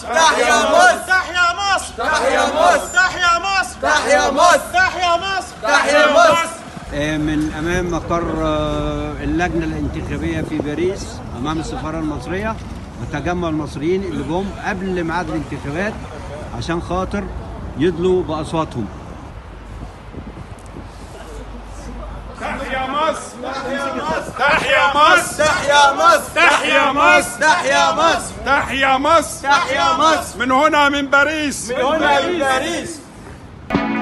مصر! تحيا مصر! تحيا مصر! تحيا مصر! تحيا مصر! تحيا مصر! تحيا مصر! تحيا مصر! من أمام مقر اللجنة الانتخابية في باريس أمام السفارة المصرية وتجمع المصريين اللي جم قبل ميعاد الانتخابات عشان خاطر يدلوا بأصواتهم. تحيا مصر! تحيا مصر! تحيا مصر! تحيا مصر! تحيا مصر! تحيا مصر! تحيا مصر! من هنا من باريس! من هنا من باريس!